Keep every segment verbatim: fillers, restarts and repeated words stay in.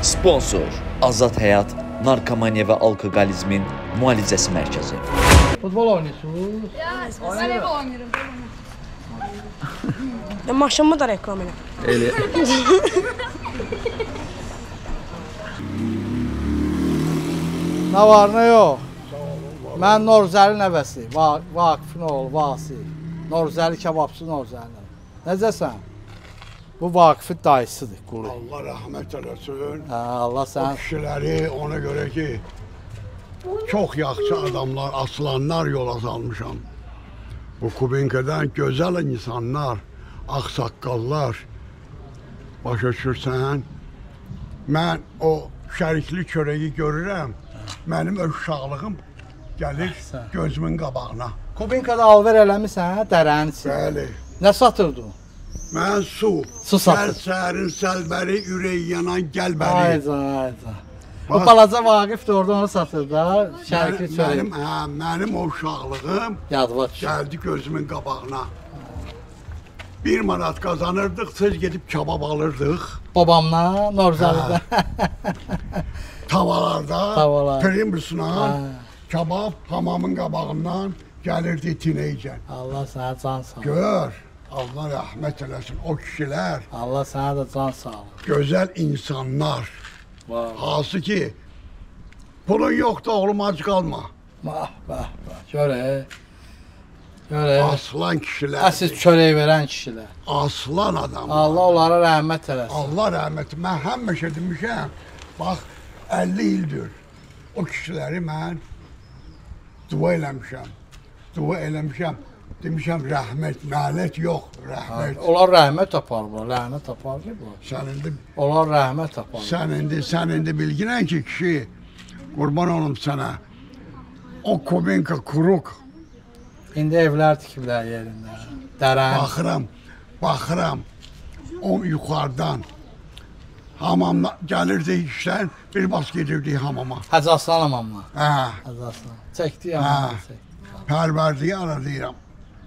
Sponsor Azad Həyat, narkomaniya və alkoqolizmin müalicəsi mərkəzi. Futbol oynuyorsunuz? Ben ev oynuyorum. Maşınımı da reklam elə. Elə. Ne var ne yok. Ben Norzəli nəvəsi, Vakifin oğlu, Vasi. Norzəli kebabçı Norzəli. Necəsən? Bu Vakifin dayısıdır, qulu. Allah rəhmət eləsin. Hə, Allah O sən... kişiləri ona göre ki, çok yaxşı adamlar, aslanlar yola salmışam. Bu Kubinka'dan güzel insanlar, aksakallar. Başa düşürsən? Mən o şərikli çörəyi görürəm. Mənim öz uşaqlığım gəlir gözümün qabağına. Kubinka'da alver eləmisən, dərənin içində. Bəli. Nə satırdın? Mən su, Su satır. Sərin səlbəri, ürək yanan gəlbəri. Ayca, ayca. O balaca Vakif de orada onu satır da, şərikli Mənim, çörək. mənim, hə, mənim o uşaqlığım Yadıma düşür. gəldi gözümün qabağına. Bir manat kazanırdıq, siz gedib kebab alırdıq. Babamla, Norzəli'də. Tavalarda, Tavalar. primusla, kebab hamamın qabağından gəlirdi tineycən. Allah sənə can sağ ol. Gör, Allah rəhmət eləsin, o kişilər Allah sənə də can sağ ol. gözəl insanlar. Vay. Hansı ki, pulun yoxda oğlum ac qalma. Bah, bah, bah. Görək. Görək. Aslan kişilər. Əsas çörək verən kişilər. Aslan adam. Allah onlara rəhmət eləsin. Allah rəhməti. Mən həmişə demişəm, bax əlli ildir o kişiləri mən dua eləmişəm. Dua eləmişəm. Demişəm rəhmət, lənət yox, rəhmət. Onlar rəhmət taparlar, lənət taparlar. Sən indi, Onlar rəhmət taparlar. sən indi, sən indi bilginən ki, kişi, qurban olum sənə, o Kubinka kuruk, İndi evlər tikiblər yerində. Dərən. baxıram, baxıram, o yuxarıdan, hamamda gəlirdi işlər, bir bas gedirdi hamama. Hacı Aslan hamamla. Hə, Hacı Aslan. Çəkdi hamamla. hə, pərverdiyi aradıyram.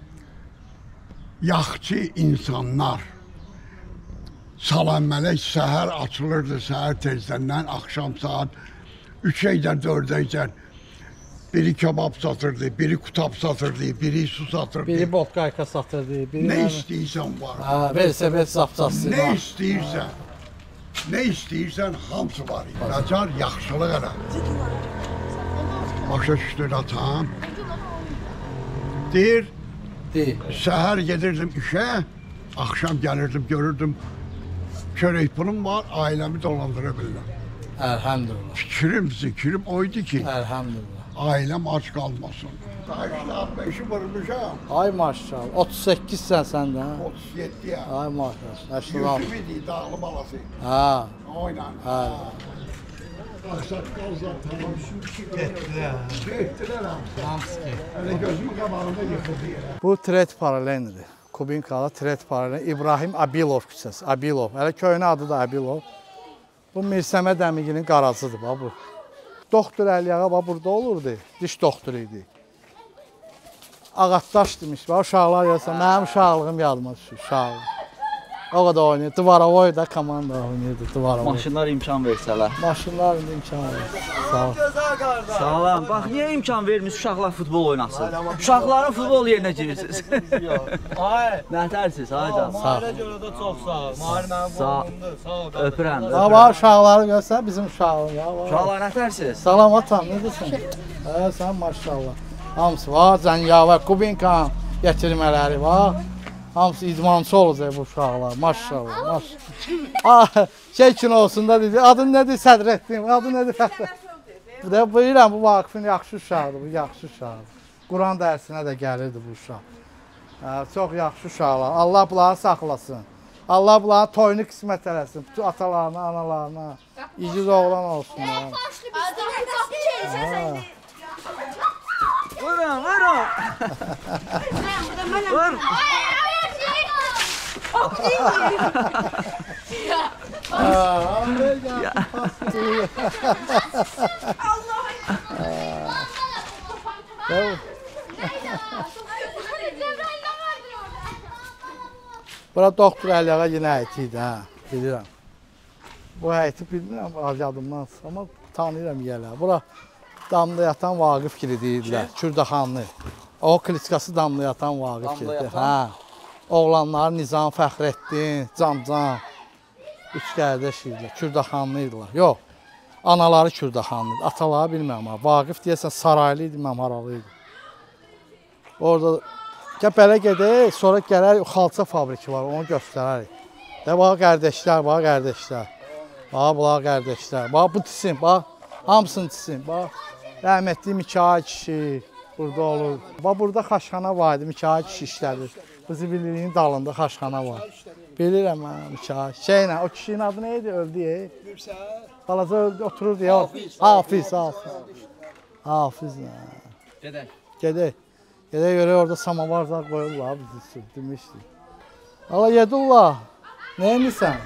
Yaxçı insanlar. Salam mələk səhər açılırdı, səhər tezdən, axşam saat üçəydən, dördəydən. Biri kebab satırdı, biri kutab satırdı, biri su satırdı. Biri botkayka satırdı, biri... Ne istəyirsən var. Ha, velosiped zapçası Ne var. istəyirsən, ne istəyirsən hamısı var. Nacar yaxşılıq elə. Başa düşdün atam. Deyir, Deyil. səhər gedirdim işə, axşam gəlirdim, görürdüm. Çörək pulum var, ailəmi dolandıra bilirəm. Əlhəmdülillah. Fikrim, zikrim oydu ki, Əlhəmdülillah. ailəm aç qalmasın. Daşlar beşi vurmuşam, Ay maşallah. otuz səkkizsən sən də. ha? otuz yeddi ya. Ay maşallah. Yaşlı Yüzümü deyil, dağlı balası. Ha. Oynan. Ha. Daşlar qalzlar tamam. Getdilər. Getdilər hamısı. Hamısı ki. Öyle gözümün qabağında yıxıldı yerə. Bu Tret Paralelnidir. Kubinka'da Tret Paralel. İbrahim Abilov küçəsi. Abilov. Hələ köhnə adı da Abilov. Bu Mirsəməd Əmigilin qaracıdır bax bu. Doktor Əliyağa bax burada olurdu. Diş doktoru idi. Ağatdaş demiş. Bax uşaqlar gəlsə mənim uşaqlığım yadıma düşür. Uşaqlığım. O kadar oynuyor. Duvara da komanda oynuyordu. Duvara Maşınlar imkan versələr. Maşınlar indi imkan verir. Sağ ol. Sağlam. Bax, niyə imkan vermiş uşaqlar futbol oynasın? Uşaqların futbol yerinə girirsiniz. Ay. Nətərsiz, hayda. Sağ ol. Ailə görə də çox sağ ol. Mahir mənim Sağ- oğlumdur. Sağ ol. Öpürəm. Ama uşaqları görsən bizim uşağım ya. Uşaqlar nətərsiz? Salam atam, ne diyorsun? He sen maşallah. Hamısı var, Zəngiyava, Kubinka getirmələri var. Hamısı idmançı olacaq bu uşaqlar. Maşallah, maşallah. Ah, şey kinosunda dedi, adın nədir Sədrəddin, adın nədir Fəxrə? Bu da bilirəm, bu Vakifin yaxşı uşaqdır, bu yaxşı uşaqdır. Quran dərsinə də gəlirdi bu uşaq. Hə, çox yaxşı uşaqlar. Allah bunları saxlasın. Allah bunların toyunu qismət eləsin. Bütün atalarına, analarına. İgiz oğlan olsun. Ya. Vurun, vurun. Vur. Bura doktor Əliyağa yenə ait idi, hə, bilirəm. Bu həyəti bilmirəm, yadımdan, amma tanıyıram yerlər. Bura damda yatan Vaqif gili deyirlər, Kürdaxanlı. O kliskası damda yatan Vaqif gilidir. Hə. Oğlanları Nizam, Fəxrəddin, Camcan, üç qardaş idilər, Kürdaxanlı idilər. Yox, anaları Kürdaxanlı idi, ataları bilmirəm amma. Vaqif deyəsən Saraylı idi, mən haralı idi. Orada belə gedək, sonra gələr xalça fabriki var, onu göstərərik. De, bax qardaşlar, bax qardaşlar. Bax, bunlar qardaşlar. Bax, bu tisim, bax. Hamısını tisim, bax. Rəhmətli Mikail kişi burada olur. Bax, burada xaşxana var idi, Mikail kişi işlədir. Bu zibilliyin dalında xaşxana var. Bilirəm mən, Mikail. Şeylə, o kişinin adı neydi, öldü ya? Balaca öldü, otururdu ya. Hafiz, Hafiz. Hafiz, nə? Gedək. Gedək. Gedək görə orada samavar zar qoyurlar, bizi demişdik. Allah Yedullah, nə edirsən?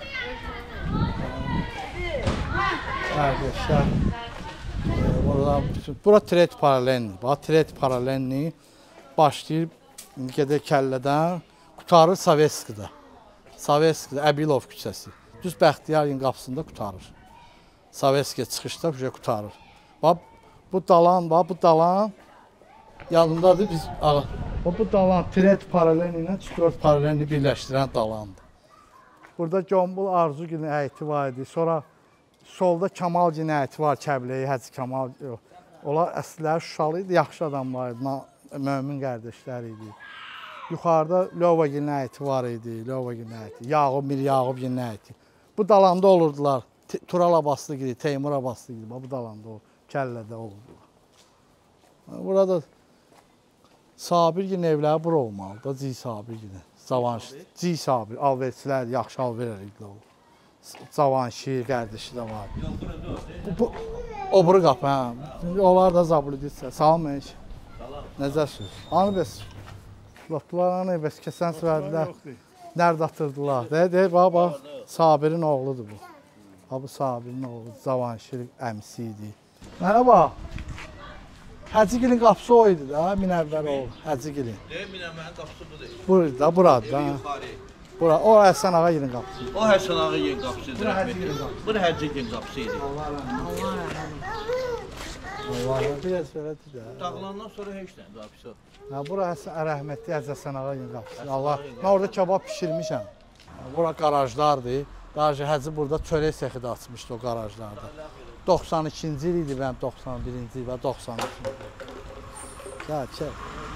Arkadaşlar, burada bura tret paralelni. Bax, tret paralelni başlayır gedək kəllədən, qutarır Sovetskidə. Sovetskidə, Əbilov küçəsi. Düz Bəxtiyarın qapısında qutarır. Sovetskiyə çıxışda qutarır. Bax, bu dalan, bax, bu dalan yanındadır biz, ağa. Bu dalan tret paralelni ilə dörd paralelni birləşdirən dalandır. Burada Gömbul Arzu günü həyəti var idi. Sonra solda Kamal cinayəti var, Kəbləyi, Hacı Kamal. Onlar əsləri Şuşalı idi, yaxşı adamlar idi, mömin qardaşlar idi. Yuxarıda Lova cinayəti var idi, Lova cinayəti, Yağub, Mir Yağub cinayəti. Bu dalanda olurdular. Tural Abbaslı gibi, Teymur Abbaslı gibi, bu dalanda olurdu, Kəllədə olurdular. Burada Sabir günü evləri bura olmalıdır, Ciy Sabir günü. Cavanşir, Ciy Sabir, alverçilər, yaxşı alver idilər. Cavanşir, qardaşı da var. Bu, o buru qapı, hə. Onlar da zabul edirsə. Salam məniş. Necəsiz? Hanı bəs? Lotdular, hanı bəs? Kəsən sivərdilər. Nerede atırdılar? De, de, bax, bax. Sabirin oğludur bu. Ha, bu Sabirin oğlu, Cavanşir əmsi idi. Mənə bax. Hacıgilin qapısı o idi da, Minəvvər oğlu, Hacıgilin. Deyir, Minəvvərin qapısı budur. Burada, burada da. Bura, o Həsən Ağa yılın qapısı. O Həsən Ağa yılın qapısıdır. Bu da Hacıgilin qapısı idi. Allah biraz belədir də. Dağılandan sonra heç nə qapısı. Ha, bura rəhmətli Həsən Ağa yılın qapısı. Allah, mən orada kebab pişirmişəm. Bura qarajlardır. Daha Hacı burada çörək səxi də açmışdı o qarajlarda. doxsan ikinci il idi mənim, doxsan birinci il və doxsan ikinci il. Gəl, çək.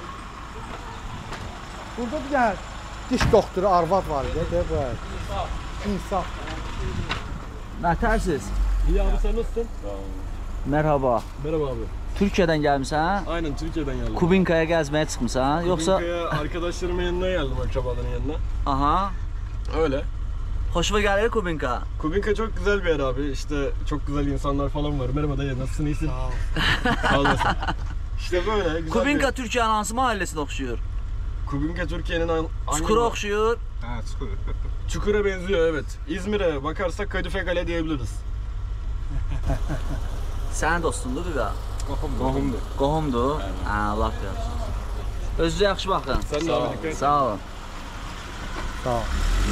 Burada bir dənə diş doktoru arvad var idi, de bu əl. İnsaf. Nətərsiz? İyi abi, sen nasılsın? Merhaba. Merhaba abi. Türkiye'den gelmişsən? Aynen, Türkiye'den geldim. Kubinka'ya gezmeye çıkmışsan? Yoksa... Kubinka'ya arkadaşlarımın yanına geldim, akrabaların yanına. Aha. Öyle. Hoşuma gelir Kubinka. Kubinka çok güzel bir yer abi. İşte çok güzel insanlar falan var. Merhaba dayı, nasılsın, iyisin? Sağ ol. Sağ olasın. İşte böyle güzel Kubinka bir... Türkiye'nin hansı mahallesine okşuyor? Kubinka Türkiye'nin hangi... Çukur'a okşuyor. Ha, Çukur. Çukur'a benziyor, evet. İzmir'e bakarsak Kadife Kale diyebiliriz. Sənin dostundur bir daha? Qohumdur. Qohumdur? Ha, Allah bilir. Özünüzə yaxşı baxın. Sen de abi, dikkat et. Sağ olun. Sağ ol.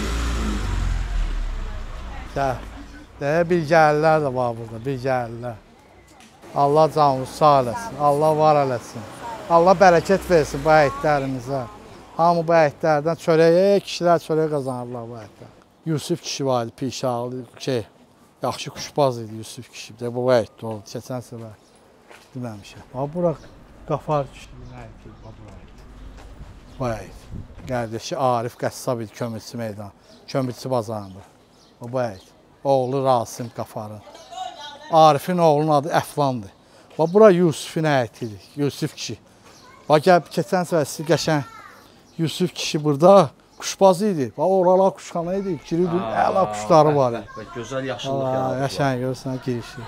Gəl. Deyə bilgəlilər də var burada, bilgəlilər. Allah canınızı sağ eləsin, Allah var eləsin. Allah bərəkət versin bu əyidlərimizə. Hamı bu əyidlərdən çörək, kişilər çörək qazanırlar bu əyidlər. Yusuf kişi var idi, pişalı, şey, yaxşı kuşbaz idi Yusuf kişi. De, bu əyiddə oldu, keçən səfər deməmişəm. Bax, bura Qafar kişinin əyidi, bu əyid. Bu əyid. Qardaşı Arif Qəssab idi, kömürçü meydan, kömürçü bazarında. O bu əyid. Oğlu Rasim Qafarın. Arifin oğlunun adı Əflandır. Bax, bura Yusufun əyididir, Yusuf kişi. Bax, gəl, keçən səfər sizi qəşən Yusuf kişi burada kuşbazı idi. Bax, oralar kuşxana idi, girirdi, əla kuşları var idi. Gözəl yaşıllıq yaratdı. Qəşən görürsən, girişi.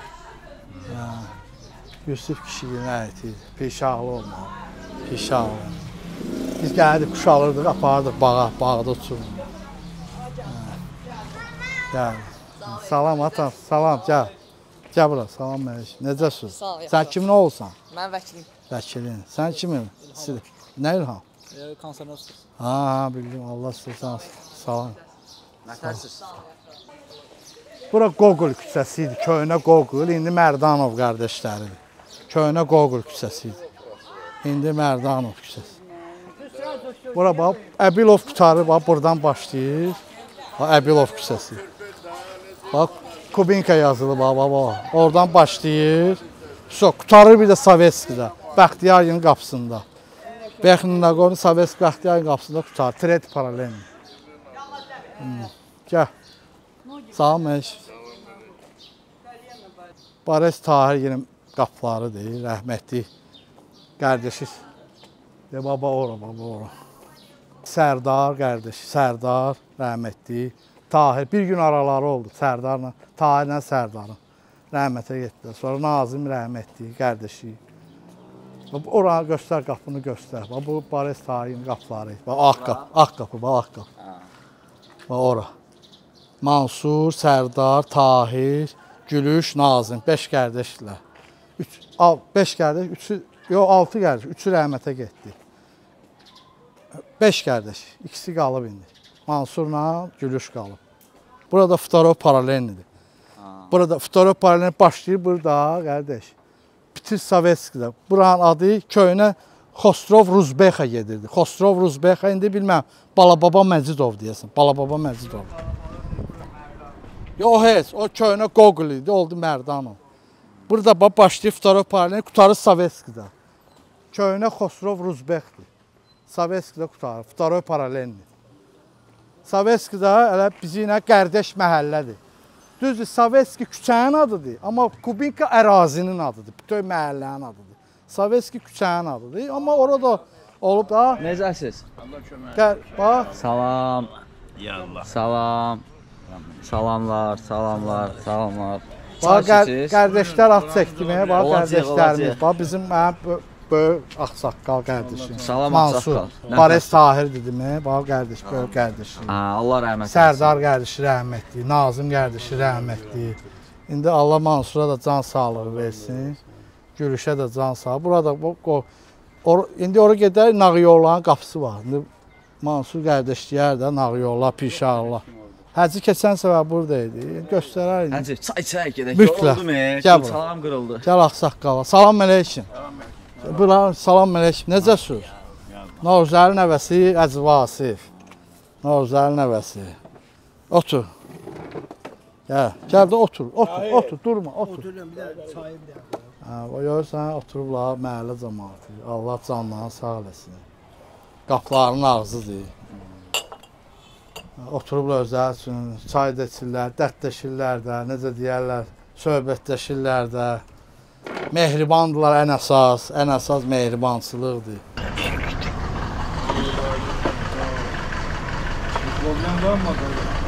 Yusuf kişinin əyididir, pişahlı olmalı, pişahlı. Biz gəldik, kuş alırdıq, aparırdıq bağa, bağda uçurduq. Gəl. Salam atam, salam, gəl. Gəl bura, salam məniş. Necəsiz? Sağ ol. Sən kimin oğulsan? Mən vəkilim. Vəkilin. Sən kimin? Nə İlham? E, konservator. Ha, bildim. Allah sizə salam. Nətərsiz? Bura Qoqul küçəsi idi, köhnə Qoqul, indi Mərdanov qardaşlarıdır. Köhnə Qoqul küçəsi idi. İndi Mərdanov küçəsi. Bura bax, Əbilov qutarı bax, buradan başlayır. Bax, Əbilov küçəsi. Bax, Kubinka yazılı bax, bax, bax. Oradan başlayır. So, qutarır bir də Sovetskidə, Bəxtiyarın qapısında. Bəxtiyarın Sovetski Bəxtiyarın qapısında qutarır, Tret paralelni. Hmm. Gəl. Sağ ol, məş. Bares Tahir yenə qapılarıdır, rəhmətli. Qardaşı. De, baba ora, baba ora. Sərdar qardaşı, Sərdar, rəhmətli. Tahir, bir gün araları oldu Sərdarla, Tahirlə Sərdarın. Rəhmətə getdilər. Sonra Nazim rəhmətli, qardaşı. Oranı göstər, qapını göstər. Bu Bares Tahirin qapıları. Ağ qapı, ağ qapı, ağ qapı. Ora. Mansur, Sərdar, Tahir, Gülüş, Nazim. Beş qardaşdilər. Beş qardaş, üçü, yox, altı qardaş. Üçü rəhmətə getdi. Beş qardaş. İkisi qalıb indi. Mansurla Gülüş qalıb. Burada Futarov paralelnidir. Burada Futarov paralelni başlayır burada, qardaş. Bitir Sovetskidə. Buranın adı köynə Xostrov Ruzbexa gedirdi. Xostrov Ruzbexa indi bilməm, Balababa Məcidov deyəsən. Balababa Məcidov. Yox, heç, o köynə Qoqul idi, oldu Mərdanov. Burada başlayıb Futarov paralelni, qutarı Sovetskidə. Köynə Xostrov Ruzbexdir. Sovetskidə qutarı, Futarov paralelni. Sovetskidə elə bizi ilə qardaş məhəllədir. Düzdür, Sovetski küçənin adıdır, amma Kubinka ərazinin adıdır, bütün məhəllənin adıdır. Sovetski küçənin adıdır, amma orada olub da... Necəsiz? Gəl, bax. Salam. Salam. Salamlar, salamlar, salamlar. Bax, qardaşlar at çəkdimə, bax, qardaşlarımız. Bax, bizim mənim böyük ağsaqqal qardaşım. Salam ağsaqqal. Bares Tahir dedim, bax, qardaş, böyük qardaşım. Allah rəhmət etsin. Sərdar qardaşı rəhmətli, Nazim qardaşı rəhmətli. İndi Allah Mansura da can sağlığı versin. Gülüşə də can sağlığı. Burada, indi oraya gedər, Nağıyolların qapısı var. Mansur qardaş deyər də, Nağıyollar, Pişarlar. Həcı keçən səvər buradaydı. Göstərər indi. Həcı, çay çay gedək. Mütləq. Gəl bura. Salam qırıldı. Gəl ağsaqqala. Salam əleykum. Salam əleykum. Necəsiz? Novruzəli nəvəsi Əziz Vasif. Novruzəli nəvəsi. Otur. Gəl. Gəl də otur. Otur. Otur. Durma. Otur. Oturuyorum bir de çayım da. Görürsən, oturublar məhəllə cəmaatı. Allah canlarını sağ eləsin. Qapılarının ağzıdır. Oturublar özləri üçün, çay da içirlər, dərdləşirlər də, necə deyərlər, söhbətləşirlər də. Mehribandılar ən əsas, ən əsas mehribançılıqdır. Problem var mı?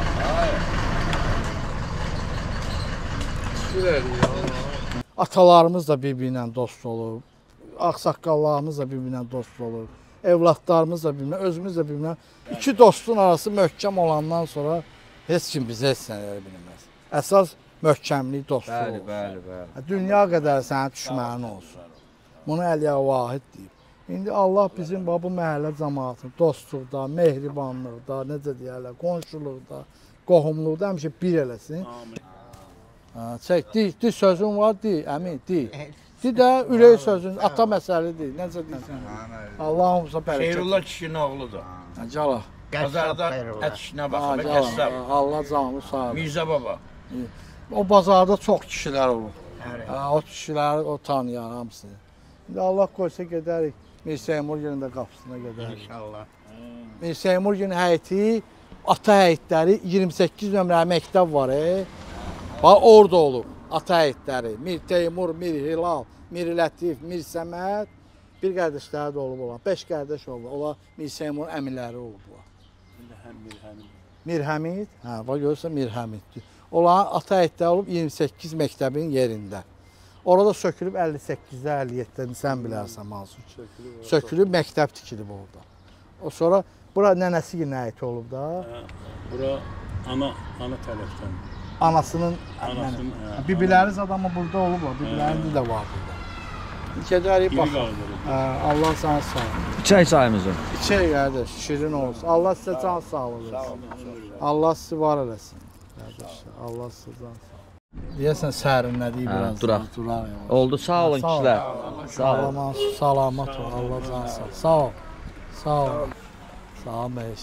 Atalarımız da bir-birinə dost olur, ağsaqqallarımız da bir-birinə dost olur. Evlatlarımız da bir-birinə, özümüz də bir-birinə. İki dostun arası möhkəm olandan sonra heç kim bizə heç nə elə bilməz. Əsas möhkəmlik dostluq olur. Bəli, bəli, bəli. Dünya qədər sənin düşmənin olsun. Bunu Əliyə Vahid deyib. İndi Allah bizim bu məhəllə cəmaatını dostluqda, mehribanlıqda, necə deyərlər, qonşuluqda, qohumluqda həmişə bir eləsin. Çək, di, di sözün var, di, əmin, di. Di də ürək sözün, ata məsəlidir, necə deyirsən? Allahımıza bərəkət. Xeyrullah kişinin oğludur. Cala. Bazarda ət işinə baxır, qəssab. Allah canını sağ olsun. Mirzə baba. O bazarda çox kişilər olur. O kişiləri o tanıyar hamısı. İndi Allah qoysa gedərik, Mir Seymur günün də qapısına gedərik. İnşallah. Mir Seymur günün həyəti, ata həyətləri iyirmi səkkiz nömrə məktəb var. Bax, orada olub. Ata həyətləri, Mir Teymur, Mir Hilal, Mir Lətif, Mir Səməd, bir qardaşları da olub olan, beş qardaş olub, ola Mir Seymur əmiləri olublar. Mir Həmid, hə, bax görürsən Mir Həmiddir. Olan ata həyətləri olub iyirmi səkkiz məktəbin yerində. Orada sökülüb əlli səkkizdə, əlli yeddidə, sən bilərsən Mansur. Sökülüb məktəb tikilib orada. O sonra, bura nənəsi yine həyəti olub da. Bura ana, ana tərəfdən. Anasının, Anasının, hə, bibiləriz adamı burada olublar, bibilərində də var burada. Gedərik bax. Allah sana sağ olsun. İçək çayımızı. İçək qardaş, şirin olsun. Allah sizə can sağlığı versin. Allah sizi var eləsin. qardaşlar. Allah sizdən sağ olun. Deyəsən sərinlədik Hə, biraz. duraq. Duraq. Oldu, sağ olun Sağ ol. kişilər. Sağ olun. Salamat, salamat ol. Allah can sağ ol. Sağ ol. Sağ ol. Sağ ol bəyiş.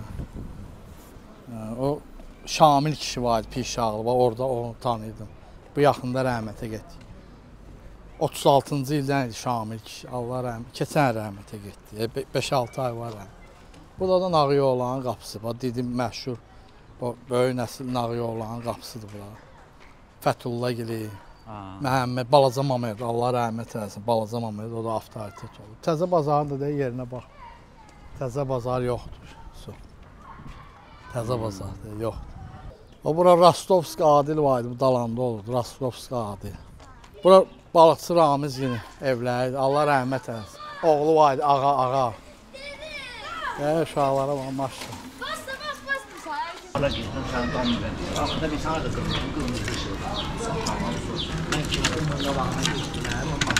O Şamil kişi var, Pişağlı var. Orada onu tanıydım. Bu yaxında rəhmətə getdi. otuz altıncı ildən idi Şamil kişi. Allah rəhmət. Keçən rəhmətə getdi. beş altı ay var. Burada da Nağıyoğlanın qapısı. Bax dedim məşhur. Bu böyük nəsil Nağıyoğlanın qapısıdır bura. Fəthullah Gili. Məhəmməd Balaca Mamed, Allah rəhmət eləsin. Balaca Mamed o da avtoritet olub. Təzə bazarın da yerinə bax. Təzə bazar yoxdur. Təzə bazar yoxdur. O bura Rostovski Adil var idi, bu dalanda olurdu. Rostovski Adil. Bura balıqçı Ramiz yine evləri idi. Allah rəhmət eləsin. Oğlu var idi, ağa, ağa. Ya uşaqlara bax, maşallah. Basta, basta, basta. Ala gittim sen tam ben. Arkada bir tane de kırmızı kırmızı bir şey var. Ben çıktım bunda bakmaya gittim.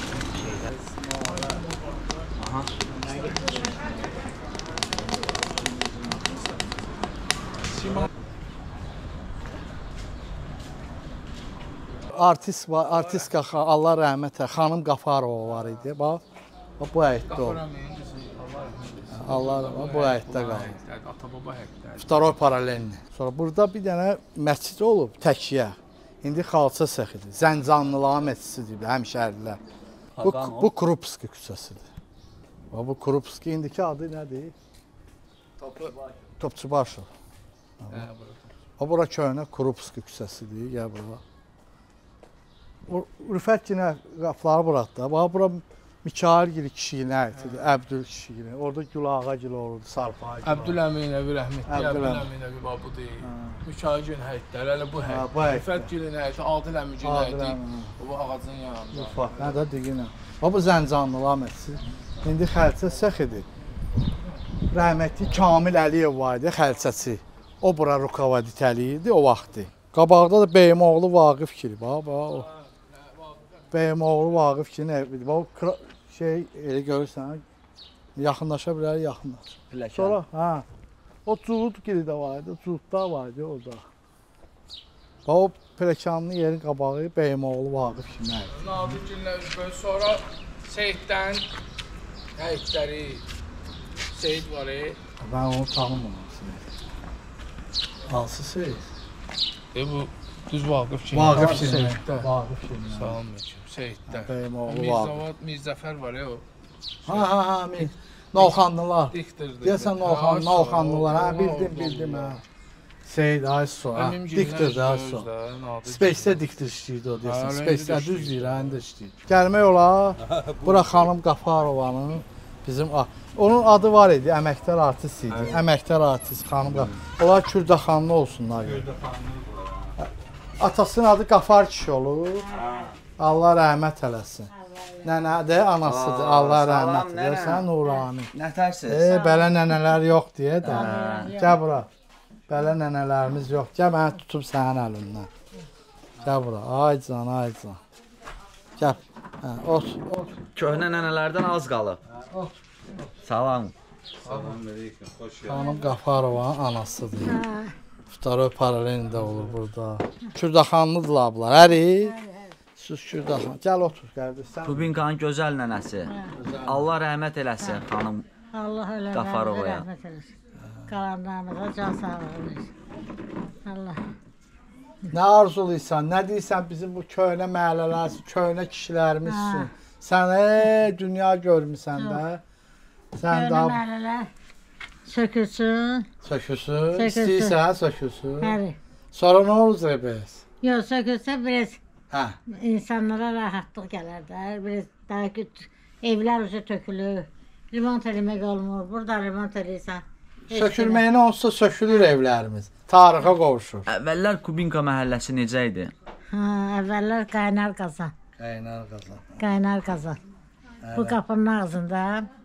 Aha. Artist var, artistka Allah rəhmət eləsin. Xanım Qafarova var idi. Bax, bax bu həyətdə oldu. Allah rəhmət, bu həyətdə qaldı. Ata-baba həyətdə. Vtoray paralelni. Sonra burada bir dənə məscid olub, təkyə. İndi xalça səxidir. Zəncanlıların məscididir, həmşərilər. Bu, bu Krupski küçəsidir. Bu Krupski indiki adı nədir? Topçubaşov. O bura köhnə Krupski küçəsidir, gəl bura. Rüfət yine qapıları buraxdı. Bax, bura Mikail Gili kişinin həyətidir, Əbdül kişinin. Orada Gülağa Gili olurdu, Sarpa Gili. Əbdüləminəvi rəhmətli, Əbdüləminəvi bax bu deyil. Mikail Gilin həyətləri, hələ bu həyət. Rüfət Gilin həyəti, Adil Əmi Gilin həyəti. Bu ağacın yanında. Nə də digin. O bu Zəncanlılar məscid. İndi xəlçə səxidir. Rəhmətli Kamil Əliyev var idi, xəlçəçi. O bura rukovodit eləyirdi o vaxtı. Qabaqda da bəyim oğlu Vaqif Gili, bax, bax o. Bəyim oğlu Vaqif Gilin evidir. Bax, şey, elə görürsən, yaxınlaşa bilər, yaxınlaşa. Sonra, hə, o Cuhud Gili də var idi, Cuhudlar var idi orada. Bax, o pələkanlı yerin qabağı bəyim oğlu Vaqif Gilin evidir. Nadir Gilin evi, sonra Seyiddən həyətləri, Seyid var, e? Ben onu tanımam. Hansı Seyid? E bu düz Vaqif Gilin. Vaqif Gilin. Seyiddə. Vaqif Gilin. Sağ olun, Seyiddə. Bəyim oğlu Mirzavad, Mirzəfər var, e o. Ha ha ha, min. Novxanlılar. Diktirdir. Deyəsən Novxan, Novxanlılar, hə, bildim, bildim, hə. Seyid Ayso, hə, diktirdi Ayso. Space'də diktir işləyirdi o deyəsən, Space'də düz deyir, hə, indi işləyir. Gəlmək olar, bura xanım Qafarovanın, bizim, onun adı var idi, əməkdar artist idi, əməkdar artist, xanım Qafarovanın. Onlar Kürdaxanlı olsunlar. Atasının adı Qafar kişi olur, Allah rəhmət eləsin. Nənədir, anasıdır, Allah rəhmət eləsin, Nurani. Nətərsiz? E, belə nənələr yox deyə də. Gəl bura. Belə nənələrimiz yox. Gəl mənə tutub sənin əlindən. Gəl bura. Ay can, ay can. Gəl. Hə, ot, ot. Köhnə nənələrdən az qalıb. Ot. Salam. Salamünaleyküm, xoş gəldin. Xanım Qafarovanın anasıdır. Vtoray paralelində olur burada. Kürdaxanlıdırlar bunlar. Əri. Sus Kürdaxan. Gəl otur, qardaş. Kubinkanın gözəl nənəsi. Allah rəhmət eləsin xanım Allah ölənlərə Qafarovaya. rəhmət eləsin. Qalanlarınıza can sağlığı versin. Allah. Nə arzulayırsan, nə deyirsən bizim bu köhnə məhəllələr, köhnə kişilərimiz üçün. Sən ey dünya görmüsən də. Sən Köhnə də məhəllələr sökülsün. söküsün, istəyirsən söküsün. Bəli. Sonra nə olacaq bəs? Yox, sökülsə biraz Hə. insanlara rahatlıq gələr də. Biraz daha ki evlər üzə tökülür. Remont eləmək olmur. Burada remont eləyirsən. Sökülməyinə onsuz sökülür evlərimiz. Tarixə qovuşur. Əvvəllər Kubinka məhəlləsi necə idi? Ha, əvvəllər qaynar qazan. Qaynar qazan. Qaynar qazan. Bu qapının ağzında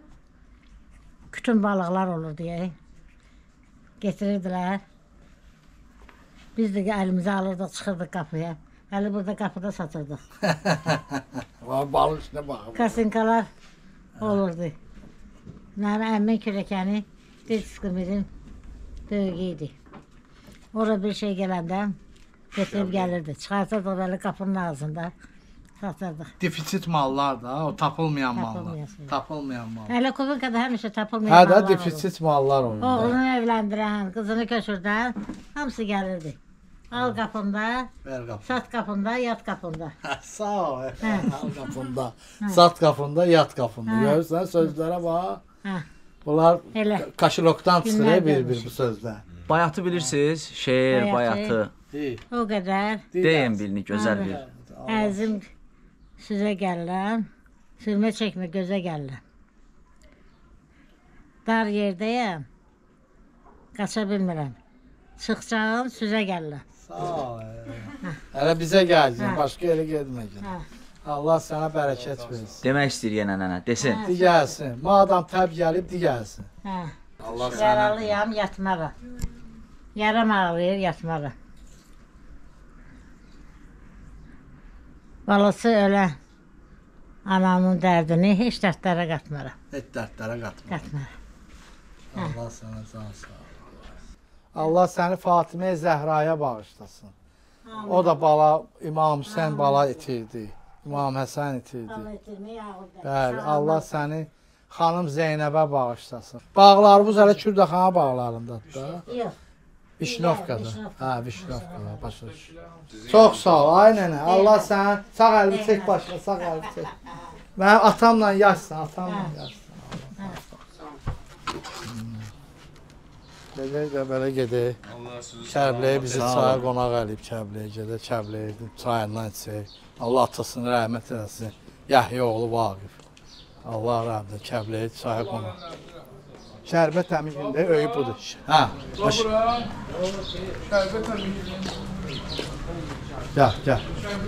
bütün balıqlar olur deyə getirirdilər. Biz də əlimizə alırdıq, çıxırdıq qapıya. Hələ burada qapıda satırdıq. Var balıq üstünə baxıb. Kasinkalar olurdu. Mənim əmmin kürəkəni Dilskimirin böyüyü idi. Orada bir şey gələndə götürüb gəlirdi. Çıxarsa da belə qapının ağzında satırdıq. Defisit mallar da, o tapılmayan mallar. Tapılmayan. Tapılmayan mallar. Hələ Kubinkada həmişə tapılmayan Hə mallar də defisit mallar olur. Oğlunu evləndirən, qızını köçürdən hamısı gəlirdi. Al qapında, Ver qapını. sat qapında, yat qapında. Sağ ol. Al qapında, sat qapında, yat qapında. Görürsən sözlərə bax. Hə. Bunlar Elə. kaşilokdan çıxır Günlər bir-bir gəlmiş. bu sözlər. Bayatı bilirsiniz? Şeir, Bayatı. bayatı. O qədər. Deyin bilini, gözəl bir. Əzim sizə gəlirəm, sürmə çəkmə gözə gəlirəm. Dar yerdəyəm, qaça bilmirəm. Çıxacağım, süzə gəlirəm. Sağ ol. Hələ bizə gəlsin, başqa yerə getməyəcək. Allah sənə bərəkət versin. Demək istəyir yenə nənə, desin. Di gəlsin. Madam təb gəlib, di gəlsin. Hə. Allah sənə. Yaralıyam, yatmağa. Yaram ağrıyır, yatmağa. Balası ölən anamın dərdini heç dərdlərə qatmaram. Heç dərdlərə qatma. Qatmaram. Allah sənə can sağ ol. Allah səni Fatimə Zəhraya bağışlasın. O da bala, İmam Hüseyn bala itirdi. İmam Həsən itirdi. Bəli, Allah səni xanım Zeynəbə bağışlasın. Bağlarımız hələ Kürdəxana bağlarındadır da. Yox. Vişnovkada. Hə, Vişnovkada, başa düşür. Çox sağ ol, ay nənə. Allah sənə sağ əlini çək başına, sağ əlini çək. Mənim atamla yaşsan, atamla yaşsan. Gedək də belə gedək. Kərbələyə bizi çaya qonaq eləyib, Kərbələyə gedək, Kərbələyə çayından içək. Allah atasını rəhmət eləsin. Yəhya oğlu Vaqif. Allah rəhmət eləsin, Kərbələyə çaya qonaq. Şərbət əmigində öyü budur. Hə. Bax bura. Şərbət əmigində. Gəl, gəl.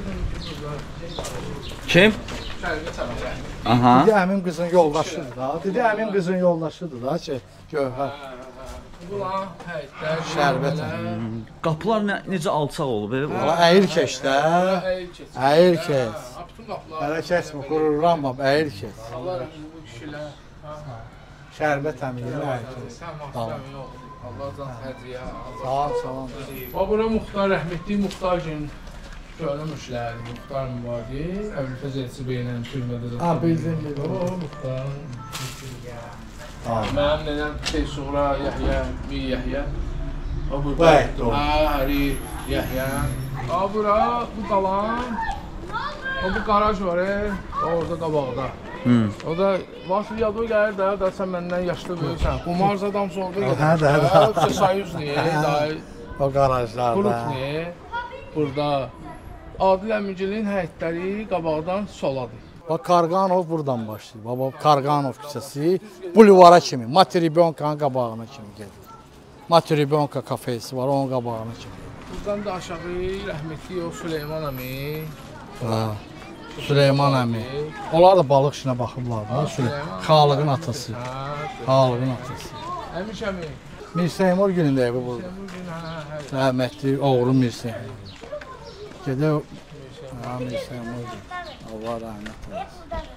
Kim? Şərbət əmigində. Aha. Dedi əmim qızın yoldaşıdır da. Dedi əmim qızın yoldaşıdır da ki, Gövhər. Bunlar həyətlər, Şərbət. Qapılar nə, necə alçaq olub? Valla əyir keç də. Əyir keç. Bütün qapılar. Hələ keçmə, qurururam, əyir keç. Allah rəhmət bu kişilər. Şərbət əmiyini əyir keç. Sən mahsəmi yox. Allah can hədiyə. Sağ ol, sağ ol. Bax bura Muxtar rəhmətli Muxtar gün görmüşlər. Muxtar müvardi. Əvlifə Zeysi beynən türmədə də. Ha, bildim, bildim. O Muxtar. Mənim nənəm Seysuğra Yəhyə, Bir Yəhyə. O burada. Bəy, doğru. Ha, Həri Yəhyə. Ha, bura, bu qalan. O bu qaraj var, e. Orada qabaqda. O da vaxt yadıma gəlir də, da sən məndən yaşlı böyüksən. Qumar adamsın orada gedir. Hə, də, də. Hə, Sayuz niyə? Dayı. O qarajlarda. Quluq niyə? Burada. Adil Əmigilin həyətləri qabaqdan soladır. Bax, Karganov buradan başlayır. Baba, Karganov küçəsi bulvara kimi, Matribionkanın qabağına kimi gedir. Matribionka kafesi var, onun qabağına kimi. Buradan da aşağı rəhmətli o Süleyman əmi. Ha. Süleyman əmi. Onlar da balıq işinə baxıblar da. Süleyman. Xalığın atası. Xalığın atası. Əmiş əmi. Mirseymur günün evi burada. Rəhmətli oğlu Mirseymur. Gedə ha, Mirseymur. Allah rəhmət eylesin.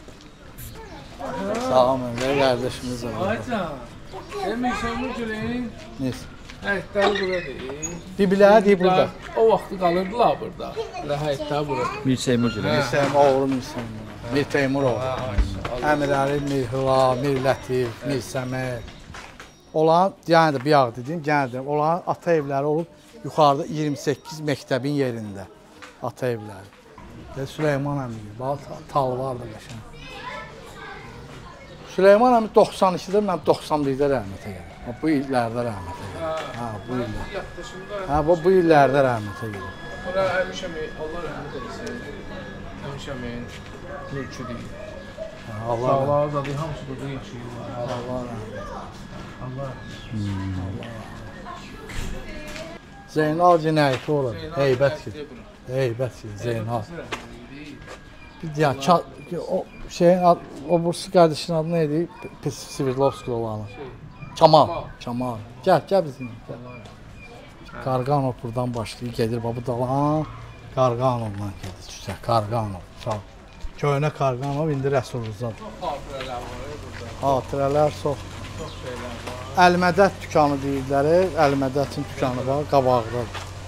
Sağ olun, və qardaşımız da var. Aycan. Əmi Səmur Gülün. Neyse. Həyətləri buradır. Bibilər deyib burada. O vaxtı qalırdılar burada. Elə həyətlər buradır. Bir Seymur Gülün. Mirseymur, oğlu Mirseymur. Mir Teymur oğlu. Əmirəli, Mir Hıla, Mir Lətif, Mir Səməd. Olan, yəni də bir yağ dedim, gəldim. Olan ata evləri olub yuxarıda iyirmi səkkiz məktəbin yerində. Ata evləri. Və Süleyman əmi, bax, tal var da qəşən. Süleyman əmi doxsan ikidə, mən doxsan birdə rəhmətə gəldim. Bu illərdə rəhmətə gəldim. Ha, bu illərdə. Ha, bu, bu illərdə rəhmətə gəldim. Bura Əmiş əmi, Allah rəhmət eləsin. Əmiş əmin mülküdür. Allah Sağlar da deyil, hamısı burada yaşayırlar. Allah rəhmət. Allah Allah. Zeynal cinayəti olur. Heybət ki. Heybət ki, Zeynal. Bir deyən, o şeyin, o bursu qardaşın adı neydi? Sverdlovski olanı. Kamal. Kamal. Gəl, gəl bizim. Karganov buradan başlayır, gedir bu dalan. Karganovla gedir, çüçək, Karganov. Sağ ol. Köhnə Karganov, indi Rəsuluzzadır. xatirələr var burada. Xatirələr çox. Çox şeylər var. Əlmədət dükanı deyirlər. Əlmədətin dükanı var, qabağda.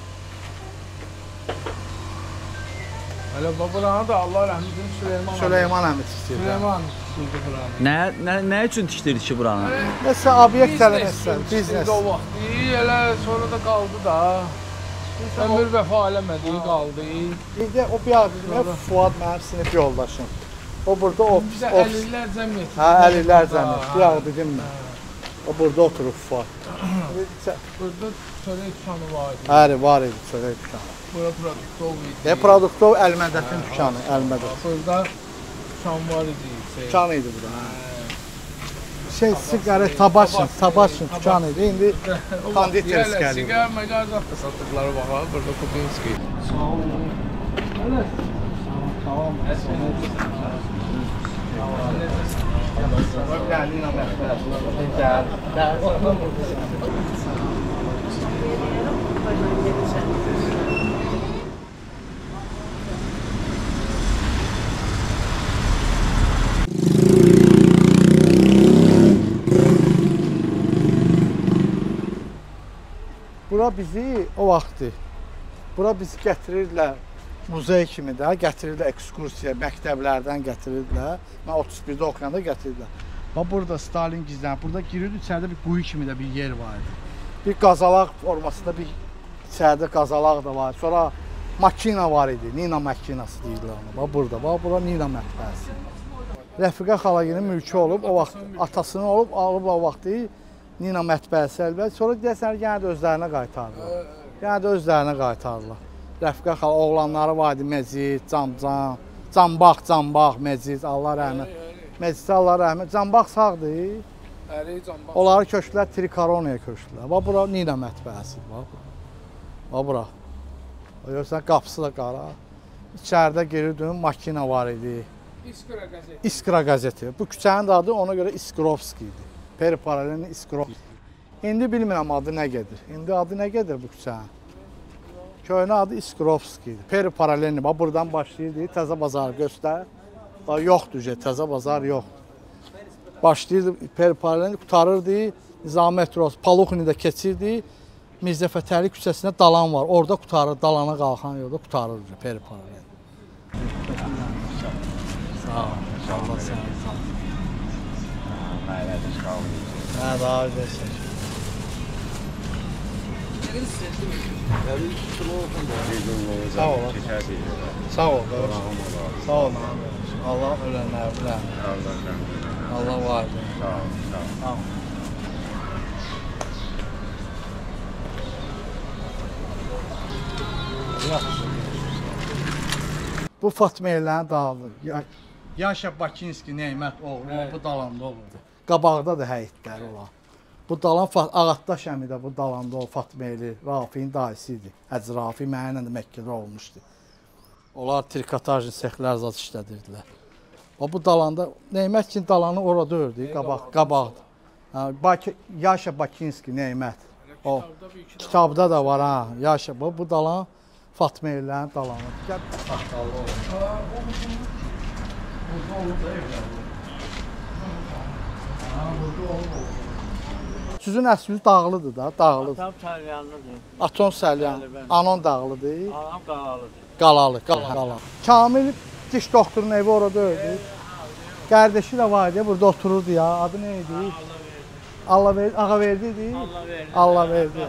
Hələ buranı da Allah rəhmət etsin Süleyman. Süleyman əmi tikdirdi. Süleyman tikdirdi buranı. Nə nə nə üçün tikdirdi ki buranı? Nəsə obyekt eləməsə, biznes. O vaxt elə sonra da qaldı da. Ömür vəfa eləmədi, qaldı. İndi o bir adı Fuad mənim sinif yoldaşım. O burada ofis. Bizə əlillər cəmiyyəti. Hə, əlillər cəmiyyəti. Bir adı dedim mən. O burada oturub Fuad. Burada çörək dükanı var idi. Həri, var idi çörək dükanı. Bura Produktov idi. E, Produktov Əlmədətin dükanı, Əlmədət. Burada dükan var idi. Dükan idi burada. Şey, sigaret, tabaşın, tabaşın dükan idi. İndi konditerist gəlir. Sigar, məqar da satdıqları baxa, burada Kubinski. Sağ olun. Hələ. Tamam. Bura bizi o vaxtı, bura bizi gətirirdilər muzey kimi də, gətirirdilər ekskursiya, məktəblərdən gətirirdilər. Mən otuz birdə oxuyanda gətirirdilər. Bax, burada Stalin gizlənir, burada girirdi, içəridə bir quyu kimi də bir yer var idi. Bir qazalaq formasında bir içəridə qazalaq da var. Sonra makina var idi, Nina makinası deyirlər ona. Bax, burada, bax, bura Nina mətbəəsi. Rəfiqə xalaginin mülkü olub, o vaxt atasının olub, alıb o vaxtı Nina mətbəəsi əlbət. Sonra deyəsən, yenə də özlərinə qaytardılar. Yenə də özlərinə qaytardılar. Rəfiqə xala, oğlanları var idi, Mecid, Camcan, Cambaq, Cambaq, Mecid, Allah rəhmət. Meciddə Allah rəhmət. Cambaq sağdır. Əli Cambaq. Onları köşklər Trikaroniyaya köşklər. Bax, bura Nina mətbəəsi. Bax, bura. Görürsən, qapısı da qara. İçəridə girirdim, makina var idi. İskra qəzeti. İskra qəzeti. Bu küçənin də adı ona görə İskrovski idi. Peri paralelini İskrovski. İndi bilmirəm adı nə gedir. İndi adı nə gedir bu küçənin? Köynə adı İskrovski idi. Peri paralelini, bax, buradan başlayırdı. Təzə bazarı göstər. Bax, yoxdur, təzə bazar yox. Başlayırdı, Peri paralelini qutarırdı. Nizami metrosu, Paluxinidə keçirdi. Mirzə Fətəli küçəsində dalan var. Orada qutarır, dalana qalxan yolda qutarırdı Peri paralelini. Sağ ol. Allah sağ ol. Hə, daha ödəsin. Sağ ol. Sağ ol. Sağ ol. Allah ölənlər bilən. Allah var. Sağ ol. Sağ ol. Bu Fatma Erlənin dağıdır. Yaşa Bakinski, Neymət oğlu, bu dalanda olurdu. Qabaqda da həyətləri olar. Bu dalan Ağatdaş əmi də bu dalanda o Fatma Erli, Rafi'nin dayısı idi. Həcc Rafi mənimlə də Məkkədə olmuşdu. Onlar trikotajlı sexlər zat işlədirdilər. Bu dalanda, Neymət ki dalanı orada ördü, qabaq, qabaqda. Yaşa Bakinski, Neymət. O kitabda da var ha, Yaşa, bu dalan Fatma Erlənin dalanı. Gəl, saxtalı olur. Burada olur da evlər olur. Burada olur. Sizin əsliniz dağlıdır da, dağlıdır. Atam Səlyanlıdır. Aton Səlyan, anon dağlıdır. Anam Qalalıdır. Qalalı, qalalı. Kamil diş doktorunun evi orada öldü. Qardaşı da var idi, burada otururdu ya. Adı ne idi? Allah verdi, ağa verdi idi. Allah verdi. Allah verdi.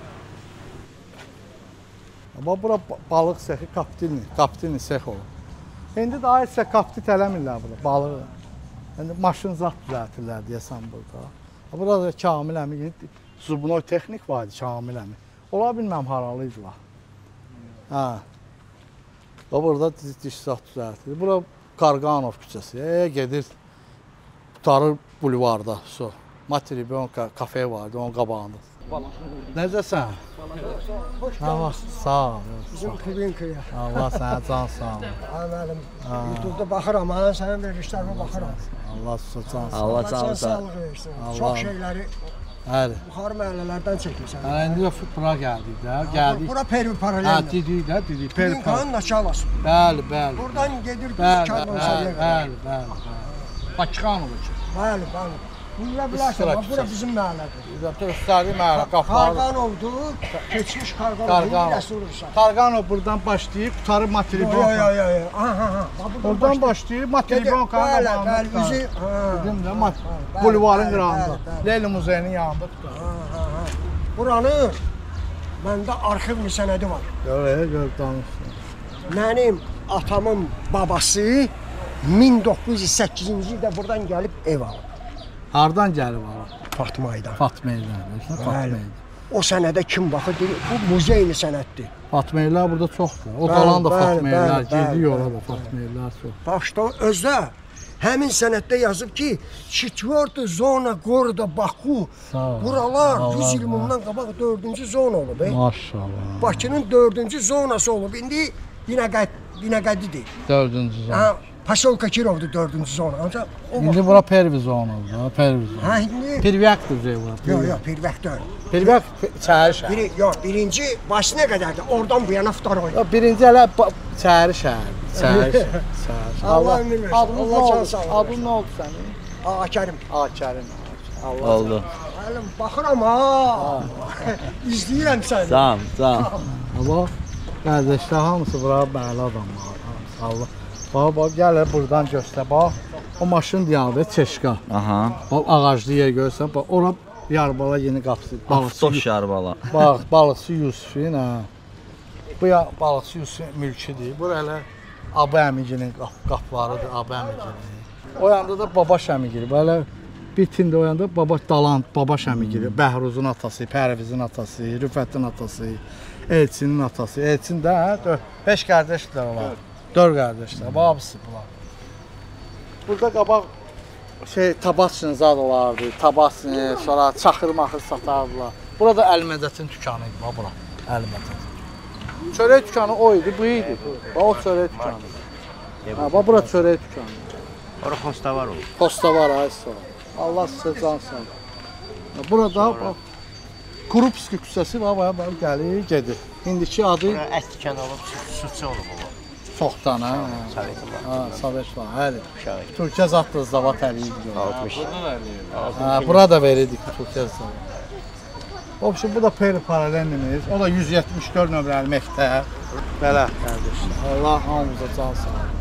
Amma bura balıq sexi kaptilni, kaptilni sex olur. İndi daha heç kaptit eləmirlər burada, balığı. İndi maşın zat düzəltirlər deyəsən burada. Burada Kamil əmi, Zubnoy texnik var idi Kamil əmi. Ola bilməm haralıydılar. Hə. Burada diş zat düzəltilir. Bura Karganov küçəsi. E, gedir, tutarır bulvarda. So. Materi bir kafe vardı, onun qabağında. Necəsən? Nə vaxt? Sağ ol. Bizim Kubinkaya. Allah sənə can sağ ol. Mənim YouTube'da baxıram, mən sənin verilişlərinə baxıram. Allah can sağ ol. Allah can sağlıq versin. Çox şeyləri yuxarı məhəllələrdən çəkirsən. Hələ indi bura gəldik də, gəldik. Bura Peri paraleldir. Hə, dedik də, dedik. Kubinkanın naçalası. Bəli, bəli. Buradan gedir, bəli, Karnonsariyə. bəli, bəli, bəli. Bakıxanova ki. Bəli, bəli. Buyura bilərsən, bax, bura bizim məhəllədir. Göstərdi məhəllə, qapıları. Karqanovdur, keçmiş Karqanov. Karqanov. Karqanov buradan başlayıb, tutarıb Matribon. Yo, yo, yo, yo. Aha, aha. Buradan başlayıb, Matribon Karqanov. Bəli, bəli, üzü. Dedim də, bulvarın qırağında. Leyli Muzeyinin yanında tutar. Buranı, məndə arxiv sənədi var. Gör, gör, danışsın. Mənim atamın babası min doqquz yüz səkkizinci ildə buradan gəlib ev alıb. Hardan gəlib alıb? Fatmaydan. Fatmaydan. Fatmaydan. O sənədə kim baxır? Bu muzeyli sənətdir. Fatmaylar burada çoxdur. O qalan da Fatmaylar, gediyor yola da Fatmaylar çox. Bax, işte özdə həmin sənətdə yazıb ki, четвёртая zona Qoridə Baku. Buralar yüz il bundan qabaq dördüncü zona olub. Maşallah. Bakının dördüncü zonası olub. İndi Binəqəd, Binəqədidir. Dördüncü zona. Paşolka Kirov'dur dördüncü zona. Ancaq İndi bura Pervi zonadır, Pervi zona. Hə, indi Pirvəkdir şey bura. Yox, yox, Pirvək deyil. Pirvək şəhər şəhər. Biri, yox, birinci başına qədərdir. Oradan bu yana vtaroy. Birinci hələ şəhər şəhər. Şəhər şəhər. Allah ömür versin. Allah can sağ olsun. Adın nə oldu sənin? Ağa Kərim. Ağa Kərim. Allah. Oldu. Əlim baxıram ha. İzləyirəm səni. Tamam, tamam. Allah. Qardaşlar hamısı bura bəli adamlar. Allah. Bax, bax, gəlir buradan göstər. Bax, o maşın yanında Çeşka. Aha. Bax, ağaclı yer görsən, bax, ora Yarbala yeni qapısı. Avtoş Yarbala. Bax, balıqçı Yusufin, hə. Bu ya balıqçı Yusufin mülküdür. Bu elə Abı əmiginin qap qapılarıdır, Abı əmiginin. O yanda da Babaş əmigiri. Belə bitində o yanda Babaş Dalan, Babaş əmigiri. Bəhruzun atası, Pərvizin atası, Rüfətin atası, Elçinin atası. Elçin də hə, beş qardaşlar olar. Dörd qardaşlar, bu abisi bunlar. Burada qabaq şey tabasçının zad olardı, tabasçını, sonra çaxır-maxır satardılar. Burada Əlmədətin dükanı idi, bax bura, Əlmədət. Çörək dükanı o idi, bu idi. Bax o çörək dükanı. Ha, bax bura çörək dükanı. Ora posta var olur. Posta var, ay sağ ol. Allah sizə can sağ ol. Burada bax, Krupski küçəsi var, bax gəlir, gedir. İndiki adı Ət dükanı olub, sütçü olub o. Çoxdan, hə? Sovet var. Ha, Sovet var, həli. Türkiyə zatlı zavat əliydi. altmış. Ha, bura da verirdik Türkiyə zavat. Obşu, bu da Peri Paralelimiz. O da yüz yetmiş dörd nömrəli məktəb. Belə, qardaşlar. Allah hamımıza can sağ olun.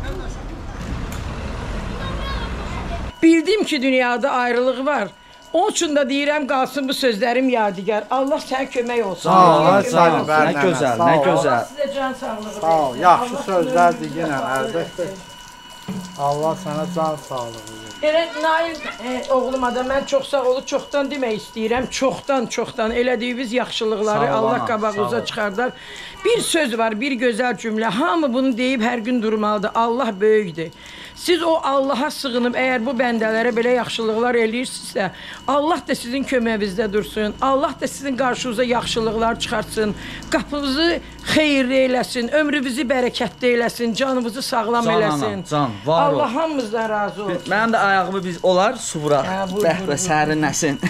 Bildim ki, dünyada ayrılıq var. Onun üçün də deyirəm, qalsın bu sözlərim yadigar. Allah sənə kömək olsun. Sağ ol, sağ ol. Nə gözəl, nə gözəl. Allah sizə can sağlığı. Sağ ol, yaxşı sözlərdir yenə, əlbəttə. Allah sənə can sağlığı verir. Elə Nail e, oğluma da mən çox sağ olub, çoxdan demək istəyirəm. Çoxdan, çoxdan elədiyiniz yaxşılıqları Allah qabağınıza çıxardar. Bir söz var, bir gözəl cümlə. Hamı bunu deyib hər gün durmalıdır. Allah böyükdür. Siz o Allaha sığınıb, əgər bu bəndələrə belə yaxşılıqlar eləyirsinizsə, Allah da sizin köməyinizdə dursun. Allah da sizin qarşınıza yaxşılıqlar çıxartsın. Qapınızı xeyirli eyləsin, ömrünüzü bərəkətli eyləsin, canınızı sağlam Can eləsin. ana, can, var ol. Allah hamımızdan razı olsun. Mənim də ayağımı biz olar su vuraq. Bəh və sərinləsin.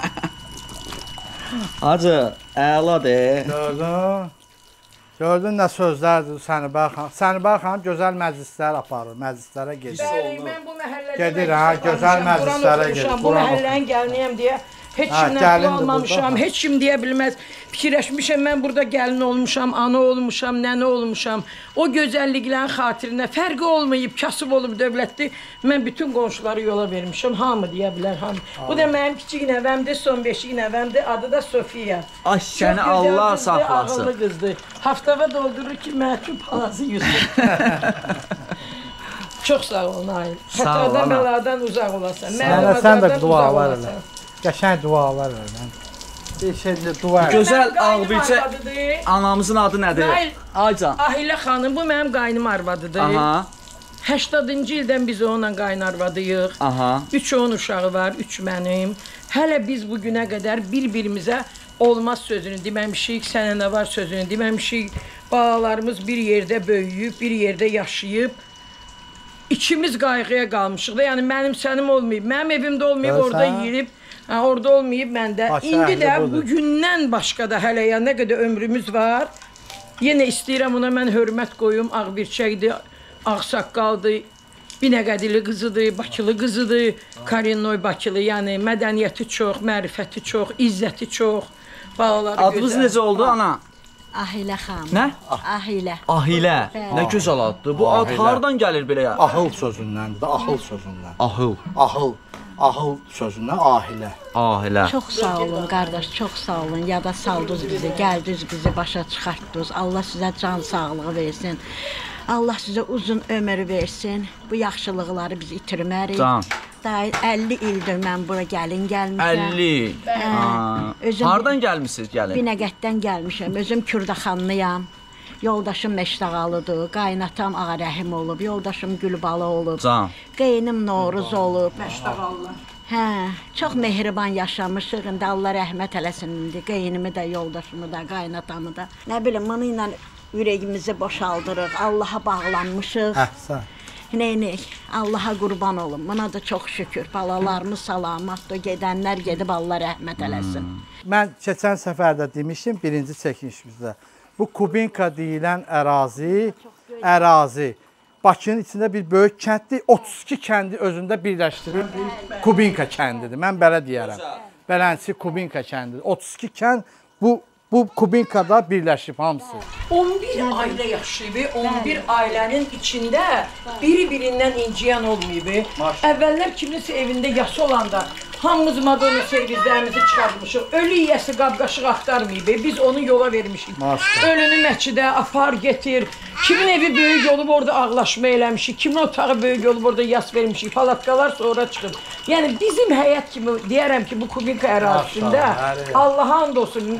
Hacı, əladır. Gördün? Gördün nə sözlərdir Sənibər xanım. Sənibər xanım gözəl məclislər aparır, məclislərə gedir. Bəli, mən bu məhəllədə Gedir, ha, gözəl məclislərə gedir. Bu məhəllənin gəliniyəm deyə heç kimdən pul almamışam, heç kim deyə bilməz. Fikirləşmişəm, mən burada gəlin olmuşam, ana olmuşam, nənə olmuşam. O gözəlliklərin xatirinə fərqi olmayıb, kasıb olub dövlətli. Mən bütün qonşuları yola vermişəm, hamı deyə bilər, hamı. Bu da mənim kiçik nəvəmdir, son beşik nəvəmdir, adı da Sofiya. Ay, səni Allah saxlasın. Ağıllı qızdır. Haftava doldurur ki, məhkum palazı Yusuf. Çox sağ ol, Nail. Xətadan, bəladan uzaq olasan. Mənə sən də dualar elə. Qəşəng dualar elə. Bir şeydə dua elə. Gözəl Ağbirçə anamızın adı nədir? Aycan. Ahilə xanım, bu mənim qaynım arvadıdır. Aha. səksəninci ildən biz onunla qayn arvadıyıq. Aha. Üç onun uşağı var, üç mənim. Hələ biz bu günə qədər bir-birimizə olmaz sözünü deməmişik, sənə nə var sözünü deməmişik. Balalarımız bir yerdə böyüyüb, bir yerdə yaşayıb. İkimiz qayğıya qalmışıq da, yəni mənim sənim olmayıb, mənim evimdə olmayıb, orada yiyib, orada olmayıb məndə. İndi də bugündən başqa da hələ ya nə qədər ömrümüz var. Yenə istəyirəm ona mən hörmət qoyum, Ağbirçəkdir, Ağsaqqaldır, Binəqədili qızıdır, Bakılı qızıdır, Korenoy Bakılı, yəni mədəniyyəti çox, mərifəti çox, izzəti çox, balaları gözəl. Adınız necə oldu ana? Ahilə xanım. Nə? Ahilə. Ahilə. Nə gözəl addır. Bu ad hardan gəlir belə ya? Ahıl sözündəndir, ahıl sözündən. Ahıl. Ahıl. Ahıl sözündən ahilə. Ahilə. Çox sağ olun qardaş, çox sağ olun. Yada saldınız bizi, gəldiniz bizi başa çıxartdınız. Allah sizə can sağlığı versin. Allah sizə uzun ömür versin. Bu yaxşılıqları biz itirmərik. Can. Daha əlli ildir mən bura gəlin gəlmişəm. əlli. Hə. Hardan gəlmisiniz gəlin? Binəqətdən gəlmişəm. Özüm Kürdaxanlıyam. Yoldaşım Məşdağalıdır, qaynatam Ağarəhim olub, yoldaşım Gülbalı olub. Can. Qeynim Noruz olub. Məşdağalılar. Hə, çox mehriban yaşamışıq. İndi Allah rəhmət eləsin indi. Qeynimi də, yoldaşımı da, qaynatamı da. Nə bilim, bunu ilə ürəyimizi boşaldırıq. Allaha bağlanmışıq. Əhsən. Neynək, Allaha qurban olum. Buna da çox şükür. Balalarımız salamatdır, gedənlər gedib Allah rəhmət eləsin. Hmm. Mən keçən səfər də demişdim, birinci çəkilişimizdə. Bu Kubinka deyilən ərazi, ərazi. Bakının içində bir böyük kənddir, otuz iki kəndi özündə birləşdirir. Kubinka kəndidir, mən belə deyərəm. Beləncə Kubinka kəndidir. otuz iki kənd bu Bu Kubinkada birləşib hamısı. on bir ailə yaşayıb, on bir ailənin içində biri-birindən inciyən olmayıb. Əvvəllər kiminsə evində yası olanda hamımız Madonna servislərimizi çıxartmışıq. Ölü yiyəsi qab-qaşıq axtarmayıb. Biz onu yola vermişik. Ölünü məscidə apar, getir. Kimin evi böyük olub orada ağlaşma eləmişik. Kimin otağı böyük olub orada yas vermişik. Palatkalar sonra çıxır. Yəni bizim həyat kimi deyərəm ki, bu Kubinka ərazisində Allaha and olsun.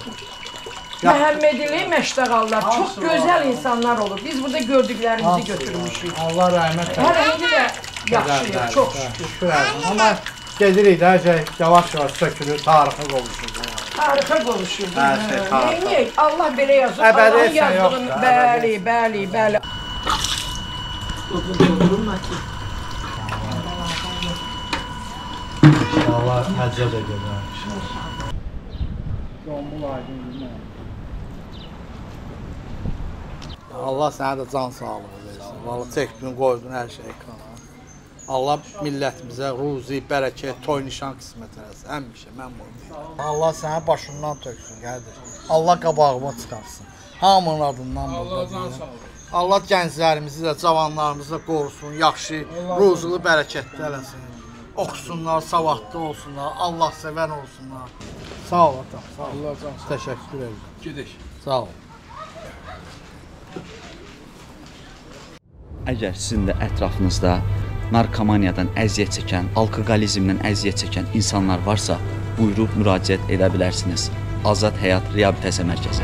Məhəmmədili Məşdağalılar çox gözəl insanlar olur. Biz burada gördüklərimizi götürmüşük. Allah rəhmət eləsin. Hər indi də yaxşıyıq, çox şükür. Amma gedirik də, yavaş-yavaş sökülür, tarixə qovuşur. Tarixə qovuşur. Hər şey tarixə. Neyək? Allah belə yazır. Əbədi Allahın etsən yox yazdığını. da. Bəli, bəli, bəli. Allah həccə də gedər. Allah sənə də can sağlığı versin. Vallahi çəkdin, qoydun hər şey ekrana. Allah millətimizə ruzi, bərəkət, toy nişan qismət eləsin. Həmişə mən bunu deyirəm. Allah sənə başından töksün, qardaş. Allah qabağıma çıxarsın. Hamının adından burada deyirəm. Allah gənclərimizi də, cavanlarımızı da qorusun, yaxşı, ruzulu, bərəkətli eləsin. Oxusunlar, savadlı olsunlar, Allah sevən olsunlar. Sağ ol atam, sağ ol. Allah can sağ ol. Təşəkkür ederim. Gedək. Sağ ol. Əgər sizin də ətrafınızda narkomaniyadan əziyyət çəkən, alkoqolizmdən əziyyət çəkən insanlar varsa, buyurub müraciət edə bilərsiniz. Azad Həyat Reabilitasiya Mərkəzi.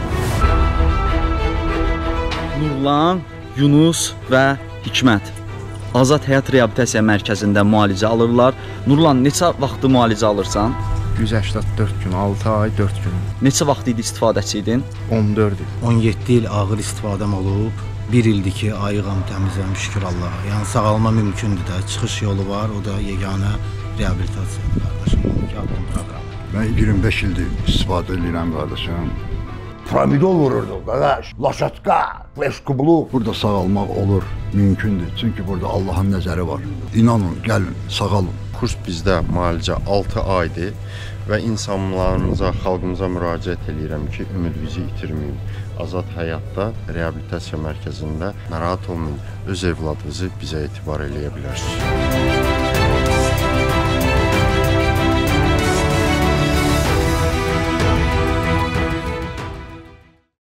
Nurlan, Yunus və Hikmət Azad Həyat Reabilitasiya Mərkəzində müalicə alırlar. Nurlan, neçə vaxtı müalicə alırsan? yüz səksən dörd gün, altı ay, dörd gün. Neçə vaxt idi istifadəçi idin? on dörd il. on yeddi il ağır istifadəm olub. Bir ildir ki, ayığam, təmizəm, şükür Allaha. Yəni sağalma mümkündür də, çıxış yolu var, o da yeganə reabilitasiyadır qardaşım, on iki addım proqramı. Mən iyirmi beş ildir istifadə edirəm qardaşım. Tramadol vururdu qardaş, laşatka, fleşkublu. Burada sağalmaq olur, mümkündür. Çünki burada Allahın nəzəri var. İnanın, gəlin, sağalın. Kurs bizdə müalicə altı aydır və insanlarımıza, xalqımıza müraciət edirəm ki, ümidinizi itirməyin. Azad Həyatda Reabilitasiya Mərkəzində narahat olmayın, öz evladınızı bizə etibar eləyə bilərsiniz.